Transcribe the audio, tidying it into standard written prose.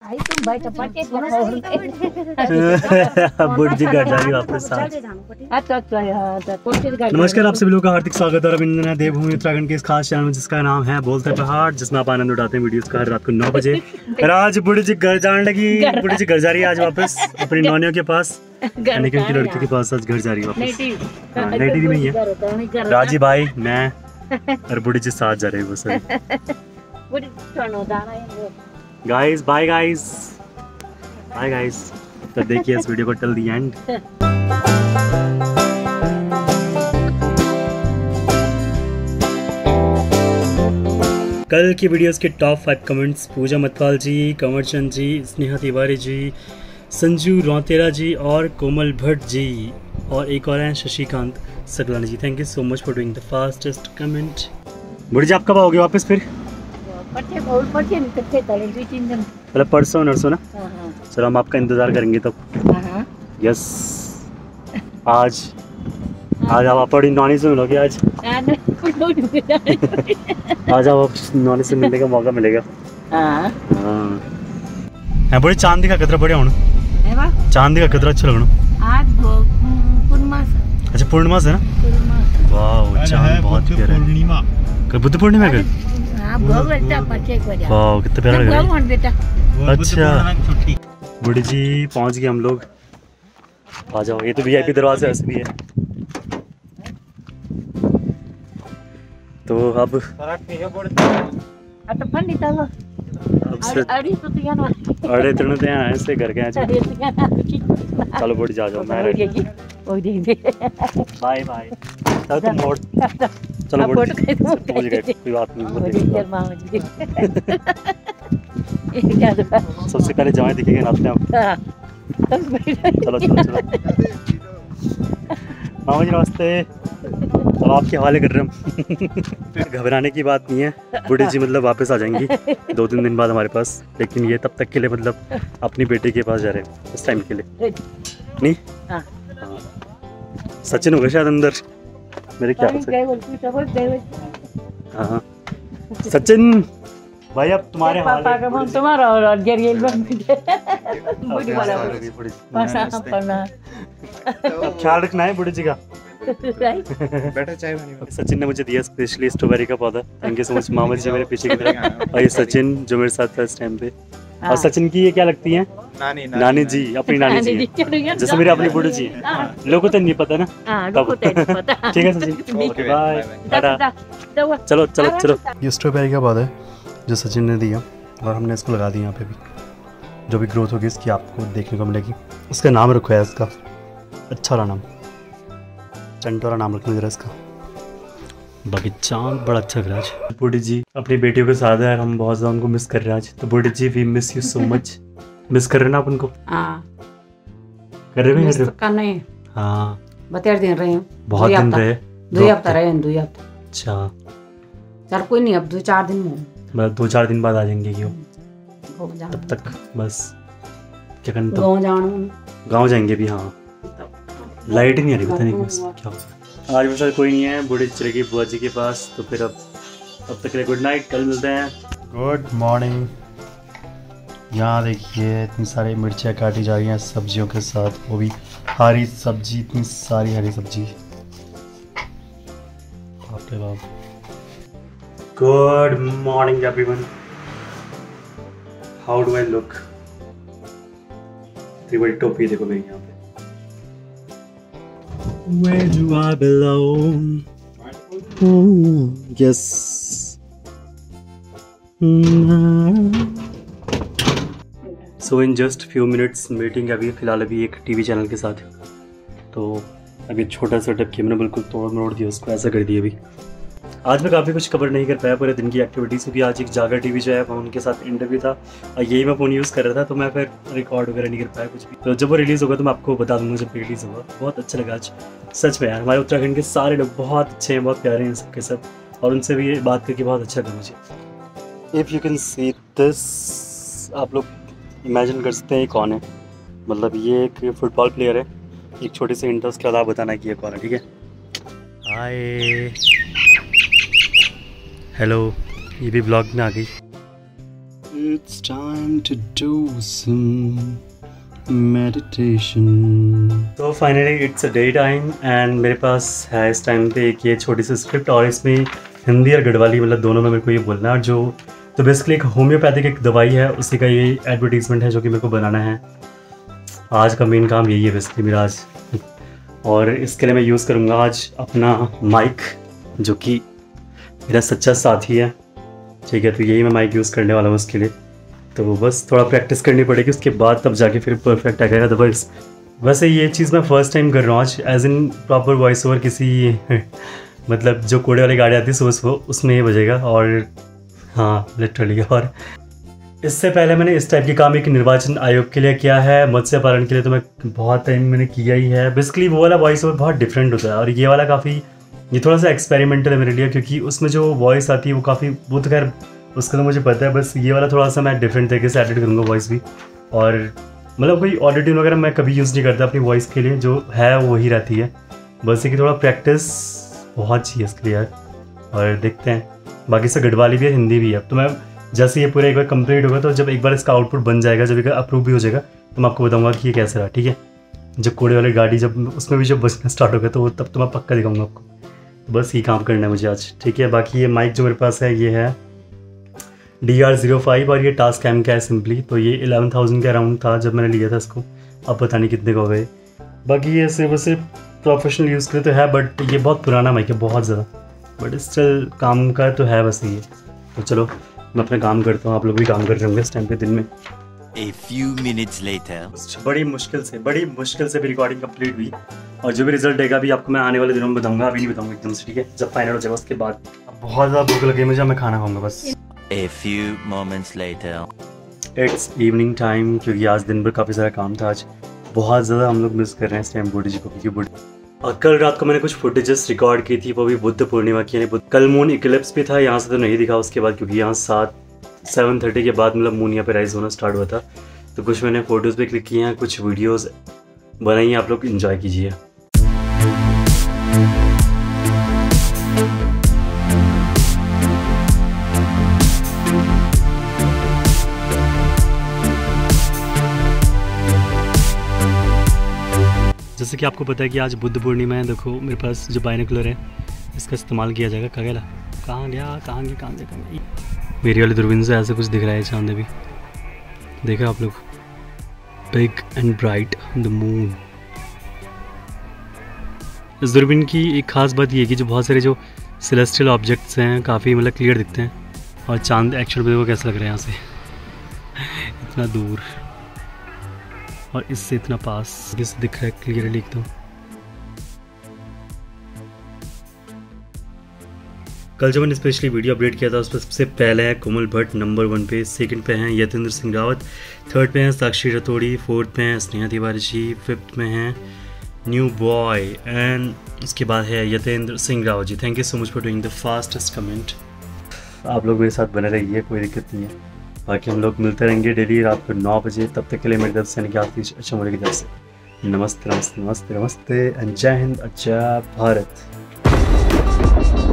बुढ़ जी घर जा रही वापस। नमस्कार, आप सभी लोगों का हार्दिक स्वागत है रविंद्र देवभूमि उत्तराखंड के इस खास चैनल में जिसका नाम है बोलते पहाड़, जिसमें आप आनंद उठाते हैं वीडियोस का हर रात को 9 बजे। आज बुढ़ी जी घर जाने लगी, बुढ़ी जी घर जा रही है आज वापस अपनी नौनियों के पास, यानी कि उनकी लड़की के पास आज घर जा रही है वापस। नेटी नहीं है, राजी भाई मैं और बुढ़ी जी साथ जा रहे हैं वो sir. Guys bye guys, bye guys. तो देखिए इस वीडियो को टिल द एंड। कल की वीडियोस के टॉप 5 कमेंट्स पूजा मतपाल जी, कंवर चंद जी, स्नेहा तिवारी जी, संजू रौतेरा जी और कोमल भट्ट जी, और एक और हैं Shashikant Saklani ji. Thank you so much for doing the fastest comment. बुढ़ी जी आप कब आओगे वापस फिर? मतलब परसों नरसों ना। चलो हम आपका इंतजार करेंगे तब। यस, आज आप अपनी नौनी से मिलोगे आज। आज आप नौनी से मिलने का मौका मिलेगा। हाँ बड़े चांदी का कतरा बढ़िया होना, चांदी का कतरा अच्छा लगना। आज पूर्णिमा, अच्छा पूर्णिमा है ना। वाह चांद बहुत प्यारा है। बुद्ध पूर्णिमा का वाह कितना प्यारा लग रहा है। अच्छा बुढ़ी जी पहुंच गए हम लोग, आ जाओ। ये तो वीआईपी दरवाजा ऐसे भी है। तो अब अरे तुरंत यहाँ ऐसे घर के। चलो बुढ़ी जा जाओ, मैं बाय बाय। चलो मोड़, चलो कोई बात नहीं। सबसे पहले जमाई दिखेंगे नाचते हम। चलो चलो चलो मामा जी नमस्ते। अब आपके हवाले कर रहे हम। घबराने की बात नहीं है, बुढ़ी जी मतलब वापस आ जाएंगी 2-3 दिन बाद हमारे पास, लेकिन ये तब तक के लिए मतलब अपनी बेटे के पास जा रहे हैं इस टाइम के लिए। नहीं सचिन होगा शायद अंदर मेरे ख्याल से। हाँ सचिन भाई अब तुम्हारे ख्याल रखना है बुढ़ी जी का। सचिन ने मुझे दिया स्पेशली स्ट्रॉबेरी का पौधा। थैंक यू सो मच मामा जी मेरे पीछे की तरफ। और ये सचिन जो मेरे साथ था इस टाइम पे। और सचिन की ये क्या लगती है? नानी जी, अपनी नानी जी जैसे मेरी अपनी बुढ़ी जी। लोगों को तो नहीं पता ना तब। ठीक है सचिन, बाय टाटा। चलो चलो चलो। ये स्ट्रॉबेरी का पौधा है जो सचिन ने दिया और हमने इसको लगा दिया यहाँ पे भी। जो भी ग्रोथ होगी इसकी आपको देखने को मिलेगी। इसका नाम रखो है इसका, अच्छा वाला नाम, चंटोरा नाम रखना जरा इसका। बाकी चांद बड़ा अच्छा लग रहा है। बुढ़ी जी अपनी बेटियों के साथ है, हम बहुत ज़्यादा उनको मिस कर रहे हैं आज। तो बुढ़ी जी we miss you so much. Miss कर रहे ना आप उनको? कर रहे हैं नहीं? हाँ बतेर दिन रहे हैं, बहुत दिन रहे, 2 हफ्ता रहे हैं, 2 हफ्ता। अच्छा चल कोई नहीं, अब 2-4 दिन में, मतलब 2-4 दिन बाद आ जाएंगे क्यों? तब तक बस क्या करना, गाँव जाएंगे भी। हाँ लाइट ही नहीं आ रही, पता नहीं क्या होगा। आज मेरे साथ कोई नहीं है, बूढ़ी चले गई बुआ जी के पास। तो फिर अब तक के लिए गुड नाइट, कल मिलते हैं। Good morning. यहाँ देखिए इतनी सारी मिर्चियाँ काटी जा रही हैं सब्जियों के साथ, वो भी हरी सब्जी, इतनी सारी हरी सब्जी। बाप रे बाप। Good morning everyone, how do I look? इतनी बड़ी टोपी देखो मेरी यहाँ पे। Where do I belong? Yes. So in just few minutes meeting अभी फिलहाल अभी एक टीवी चैनल के साथ। तो अभी छोटा सेटअप किया मैंने, बिल्कुल तोड़ मरोड़ दिया उसको, ऐसा कर दिया। अभी आज मैं काफ़ी कुछ कवर नहीं कर पाया पूरे दिन की एक्टिविटीज़, क्योंकि आज एक जागर टीवी जो है वो उनके साथ इंटरव्यू था और यही मैं फ़ोन यूज़ कर रहा था, तो मैं फिर रिकॉर्ड वगैरह नहीं कर पाया कुछ भी। तो जब वो रिलीज़ होगा तो मैं आपको बता दूंगा जब रिलीज़ होगा। बहुत अच्छा लगा आज सच में यार, हमारे उत्तराखंड के सारे लोग बहुत अच्छे हैं, बहुत प्यारे हैं सबके सब, और उनसे भी बात करके बहुत अच्छा लगा मुझे। If you can see this, आप लोग इमेजिन कर सकते हैं ये कौन है। मतलब ये एक फुटबॉल प्लेयर है। एक छोटी सी इंटरेस्ट के बाद बताना कि ये कौन है, ठीक है? हाय हेलो, ये भी ब्लॉग में आ गई। It's time to do some meditation. तो finally it's a day time and मेरे पास है इस टाइम पे एक ये छोटी सी स्क्रिप्ट और इसमें हिंदी और गढ़वाली मतलब दोनों में मेरे को ये बोलना है। जो तो बेसिकली एक होम्योपैथिक एक दवाई है, उसी का ये एडवर्टीजमेंट है जो कि मेरे को बनाना है। आज का मेन काम यही है बेसिकली मेरा आज। और इसके लिए मैं यूज़ करूँगा आज अपना माइक, जो कि मेरा सच्चा साथी है। ठीक है, तो यही मैं माइक यूज़ करने वाला हूँ उसके लिए। तो बस थोड़ा प्रैक्टिस करनी पड़ेगी, उसके बाद तब जाके फिर परफेक्ट आ जाएगा। अदरवाइज वैसे ये चीज़ मैं फ़र्स्ट टाइम कर रहा हूँ आज, as in proper voice over किसी मतलब जो कोड़े वाली गाड़ी आती है सुबह उसमें ये बजेगा। और हाँ लिटरली। और इससे पहले मैंने इस टाइप के काम एक निर्वाचन आयोग के लिए किया है, मत्स्य पालन के लिए तो मैं बहुत टाइम मैंने किया ही है। बेसिकली वो वाला वॉइस ओवर बहुत डिफरेंट होता है और ये वाला काफ़ी ये थोड़ा सा एक्सपेरिमेंटल है मेरे लिए, क्योंकि उसमें जो वॉइस आती है वो काफ़ी वो तो खैर उसका तो मुझे पता है। बस ये वाला थोड़ा सा मैं डिफरेंट तरीके से एडिट करूँगा वॉइस भी। और मतलब कोई ऑडियो ट्यून वगैरह मैं कभी यूज़ नहीं करता अपनी वॉइस के लिए, जो है वही रहती है। बस ये कि थोड़ा प्रैक्टिस बहुत चाहिए इसके लिए यार। और देखते हैं, बाकी से गढ़वाली भी है, हिंदी भी है। तो मैं जैसे ये पूरा एक बार कंप्लीट होगा, तो जब एक बार इसका आउटपुट बन जाएगा, जब एक अप्रूव भी हो जाएगा, तो मैं आपको बताऊंगा कि ये कैसे रहा। ठीक है, जब कोड़े वाली गाड़ी जब उसमें भी जब बजना स्टार्ट होगा तो तब तो मैं पक्का दिखाऊंगा आपको। तो बस ये काम करना है मुझे आज। ठीक है, बाकी ये माइक जो मेरे पास है ये है DR05 और ये टास्क M का है सिंपली। तो ये 11,000 के अराउंड था जब मैंने लिया था इसको, अब पता नहीं कितने को गए। बाकी ये सिर्फ वैसे प्रोफेशनल यूज़ के लिए तो है, बट ये बहुत पुराना माइक है, बहुत ज़्यादा, बट स्टिल काम का तो है बस ये। तो चलो मैं अपना काम करता हूँ, आप लोग भी काम कर रहे होंगे इस टाइम पे दिन में। A few minutes later. बड़ी मुश्किल से भी रिकॉर्डिंग कंप्लीट हुई और जो भी रिजल्ट देगा अभी आपको मैं आने वाले दिनों में बताऊंगा, अभी नहीं बताऊंगा एकदम से। ठीक है, जब फाइनल हो जाएगा उसके बाद। अब बहुत ज़्यादा भूख लगी मुझे, मैं खाना खाऊंगा बस। A few moments later. It's evening time, क्योंकि आज दिन भर काफ़ी सारा काम था। आज बहुत ज़्यादा हम लोग मिस कर रहे हैं इस टाइम बूढ़ी जी को, क्योंकि बूढ़ी। और कल रात को मैंने कुछ फुटेजेस रिकॉर्ड की थी, वो भी बुद्ध पूर्णिमा की, यानी कल मून इक्लिप्स भी था। यहाँ से तो नहीं दिखा उसके बाद, क्योंकि यहाँ 7:30 के बाद मतलब मून यहाँ पे राइज होना स्टार्ट हुआ था। तो कुछ मैंने फ़ोटोज़ पे क्लिक किए हैं, कुछ वीडियोस बनाई हैं, आप लोग एंजॉय कीजिए। जैसे कि आपको पता है कि आज बुद्ध पूर्णिमा है। देखो मेरे पास जो बाइनोकुलर है इसका इस्तेमाल किया जाएगा। कहाँ गया। मेरी वाली दूरबीन से ऐसे कुछ दिख रहा है चांद भी, देखा आप लोग, big and bright the moon. इस दूरबीन की एक खास बात ये है कि जो बहुत सारे जो सेलेस्टियल ऑब्जेक्ट्स हैं काफ़ी मतलब क्लियर दिखते हैं। और चांद एक्चुअल में देखो कैसा लग रहा है यहाँ से इतना दूर और इससे इतना पास, जिससे दिख रहा है क्लियरली एकदम। कल जो मैंने स्पेशली वीडियो अपडेट किया था उस पर सबसे पहले है कोमल भट्ट नंबर 1 पे, सेकंड पे हैं यतेंद्र सिंह रावत, थर्ड पे हैं साक्षी रतोड़ी, फोर्थ पे हैं स्नेहा तिवारी जी, फिफ्थ में हैं न्यू बॉय एंड उसके बाद है Yatendra Singh Rawat ji. Thank you so much for doing the fastest comment. आप लोग मेरे साथ बने रहिए, कोई दिक्कत नहीं है। बाकी हम लोग मिलते रहेंगे डेली रात को 9 बजे। तब तक के लिए मेरी तरफ से यानी कि आतिश अच्छा मोरे की तरफ से नमस्ते एंड जय हिंद, अच्छा भारत।